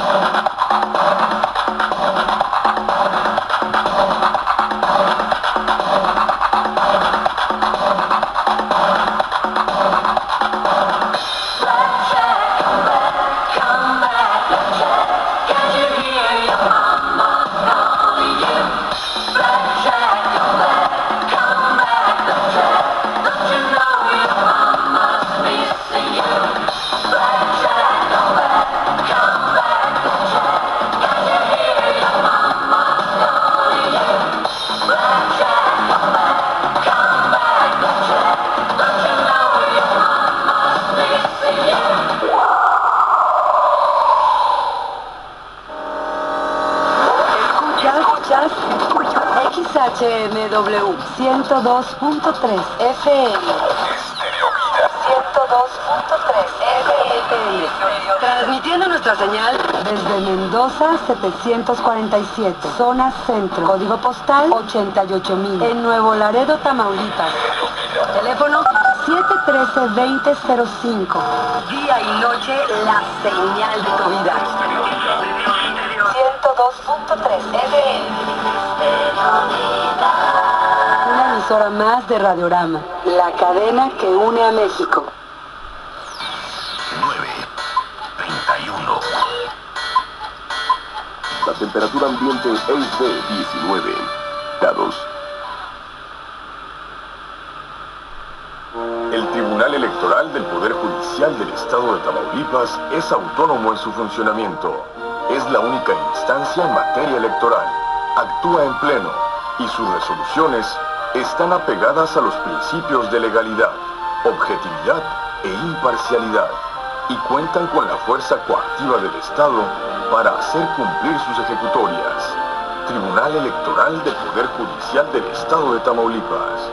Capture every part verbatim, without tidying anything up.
X H M W ciento dos punto tres F M. ciento dos punto tres F M. Transmitiendo nuestra señal desde Mendoza setecientos cuarenta y siete, zona centro, código postal ochenta y ocho mil, en Nuevo Laredo, Tamaulipas. Teléfono siete uno tres, veinte cero cinco. Día y noche, la señal de tu vida. ciento dos punto tres F M. Una emisora más de Radiorama, la cadena que une a México. nueve treinta y uno. La temperatura ambiente es de diecinueve grados. El Tribunal Electoral del Poder Judicial del Estado de Tamaulipas es autónomo en su funcionamiento. Es la única instancia en materia electoral. Actúa en pleno y sus resoluciones están apegadas a los principios de legalidad, objetividad e imparcialidad y cuentan con la fuerza coactiva del Estado para hacer cumplir sus ejecutorias. Tribunal Electoral del Poder Judicial del Estado de Tamaulipas.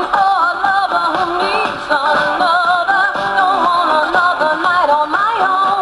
Another night on my own.